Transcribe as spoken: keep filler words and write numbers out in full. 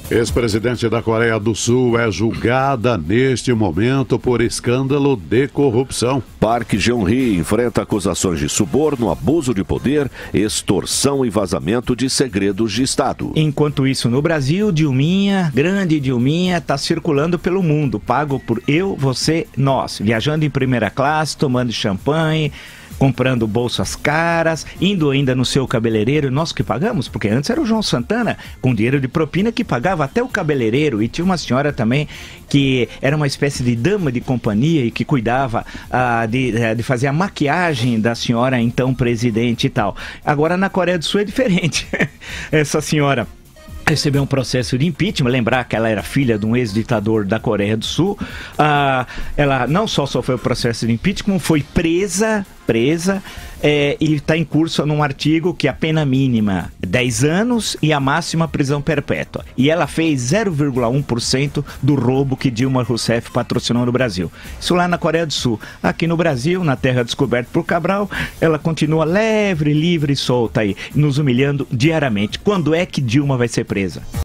Ex-presidente da Coreia do Sul é julgada neste momento por escândalo de corrupção. Park Geun-hye enfrenta acusações de suborno, abuso de poder, extorsão e vazamento de segredos de Estado. Enquanto isso, no Brasil, Dilminha, grande Dilminha, está circulando pelo mundo, pago por eu, você, nós, viajando em primeira classe, tomando champanhe, comprando bolsas caras, indo ainda no seu cabeleireiro, nós que pagamos, porque antes era o João Santana, com dinheiro de propina, que pagava até o cabeleireiro, e tinha uma senhora também que era uma espécie de dama de companhia e que cuidava ah, de, de fazer a maquiagem da senhora, então presidente e tal. Agora na Coreia do Sul é diferente. Essa senhora recebeu um processo de impeachment, lembrar que ela era filha de um ex-ditador da Coreia do Sul. Ah, ela não só sofreu o processo de impeachment, como foi presa, presa, é, e está em curso num artigo que a pena mínima é dez anos e a máxima prisão perpétua. E ela fez zero vírgula um por cento do roubo que Dilma Rousseff patrocinou no Brasil. Isso lá na Coreia do Sul. Aqui no Brasil, na terra descoberta por Cabral, ela continua leve, livre e solta aí, nos humilhando diariamente. Quando é que Dilma vai ser presa?